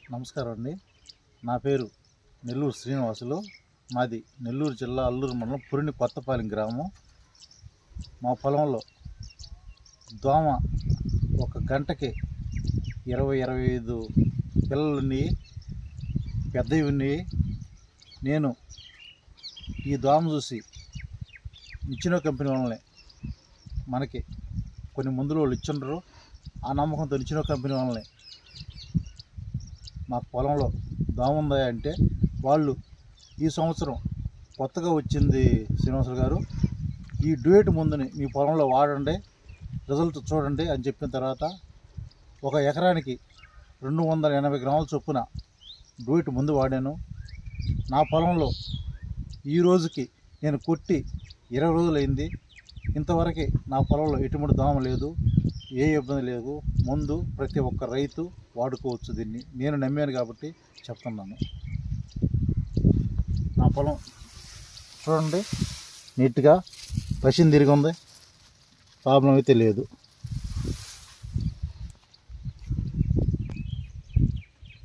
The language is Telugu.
నమస్కారం అండి. నా పేరు నెల్లూరు శ్రీనివాసులు. మాది నెల్లూరు జిల్లా అల్లూరు మండలం పురిని కొత్తపాలెం గ్రామం. మా పొలంలో దోమ ఒక గంటకి 20-25 పిల్లలు ఉన్నాయి, పెద్దవి ఉన్నాయి. నేను ఈ దోమ చూసి నిచ్చినో కంపెనీ వాళ్ళని మనకి కొన్ని మందులు వాళ్ళు ఇచ్చిండ్రు. ఆ నమ్మకంతో నిచ్చినో కంపెనీ వాళ్ళని మా పొలంలో దోమ ఉందా అంటే వాళ్ళు ఈ సంవత్సరం కొత్తగా వచ్చింది శ్రీనివాసులు గారు, ఈ డ్యూయట్ ముందుని మీ పొలంలో వాడండి, రిజల్ట్ చూడండి అని చెప్పిన తర్వాత ఒక ఎకరానికి 280 గ్రాముల చొప్పున డ్యూయట్ ముందు వాడాను. నా పొలంలో ఈ రోజుకి నేను కొట్టి 20 రోజులైంది. ఇంతవరకు నా పొలంలో ఎటువంటి దోమ లేదు, ఏ ఇబ్బంది లేదు. ముందు ప్రతి ఒక్క రైతు వాడుకోవచ్చు. దీన్ని నేను నమ్మాను కాబట్టి చెప్తున్నాను. నా పొలం చూడండి, నీట్గా పసిని తిరిగి ఉంది, ప్రాబ్లం అయితే లేదు.